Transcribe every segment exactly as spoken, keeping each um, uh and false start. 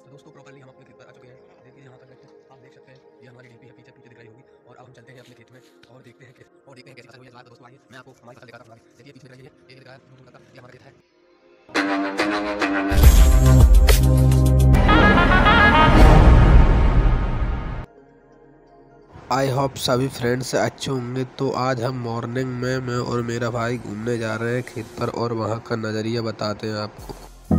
तो दोस्तों प्रॉपर्ली हम अपने खेत पर आ चुके हैं। देखिए यहाँ तक आप देख सकते हैं, ये हमारी डीपी है, पीछे पीछे दिख रही होगी। और अब हम चलते हैं अपने खेत में और देखते हैं कि और देखते हैं कैसी फसल हुई है। तो दोस्तों आइए मैं आपको हमारी फसल दिखाता हूँ। देखिए पीछे दिख रही है, ये दिख रहा है दूर दूर तक, ये हमारा खेत है। आई होप सभी फ्रेंड्स अच्छे होंगे। तो आज हम मॉर्निंग में मैं और मेरा भाई घूमने जा रहे हैं खेत पर और वहाँ का नज़रिया बताते हैं आपको।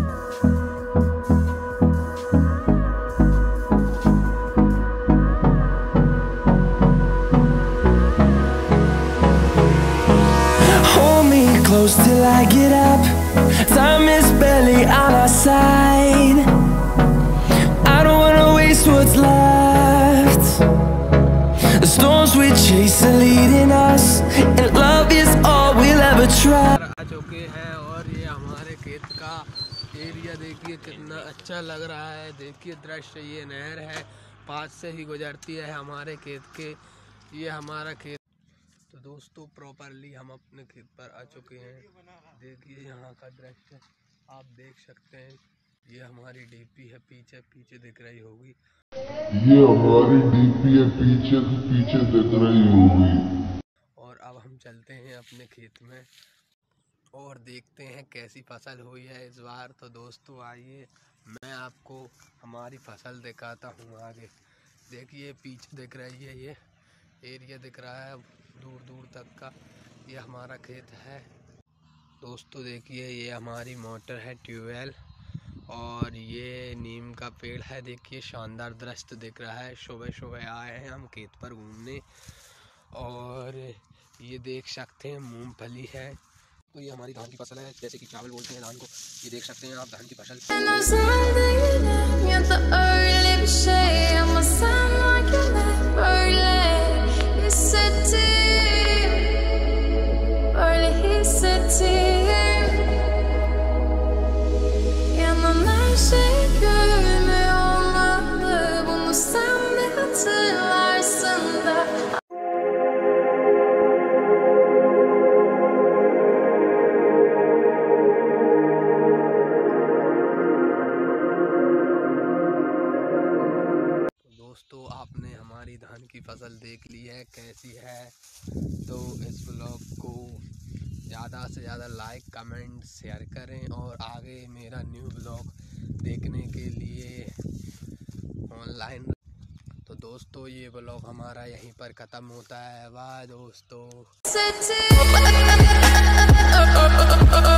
Close till I get up. Time is barely on our side. I don't wanna waste what's left. The storms we chase are leading us, and love is all we'll ever try. आ चुके हैं और ये हमारे खेत का area देखिए कितना अच्छा लग रहा है। देखिए दृश्य, ये नहर है पास से ही गुजरती है हमारे खेत के। ये हमारा खेत। तो दोस्तों प्रॉपरली हम अपने खेत पर आ चुके हैं। देखिए यहाँ का दृश्य आप देख सकते हैं। ये हमारी डीपी है, पीछे पीछे दिख रही होगी। ये हमारी डीपी है, पीछे पीछे दिख रही होगी। और अब हम चलते हैं अपने खेत में और देखते हैं कैसी फसल हुई है इस बार। तो दोस्तों आइए मैं आपको हमारी फसल दिखाता हूँ आगे। देखिए पीछे दिख रही है, ये एरिया दिख रहा है दूर दूर तक का, ये हमारा खेत है। दोस्तों देखिए ये हमारी मोटर है, ट्यूबवेल, और ये नीम का पेड़ है। देखिए शानदार दृश्य दिख रहा है। सुबह सुबह आए हैं हम खेत पर घूमने और ये देख सकते हैं मूंगफली है। तो ये हमारी धान की फसल है, जैसे कि चावल बोलते हैं धान को। ये देख सकते हैं आप धान की फसल। दोस्तों आपने हमारी धान की फसल देख ली है कैसी है। तो इस ब्लॉग को ज़्यादा से ज़्यादा लाइक कमेंट शेयर करें और आगे मेरा न्यू ब्लॉग देखने के लिए ऑनलाइन। तो दोस्तों ये ब्लॉग हमारा यहीं पर ख़त्म होता है। बाय दोस्तों।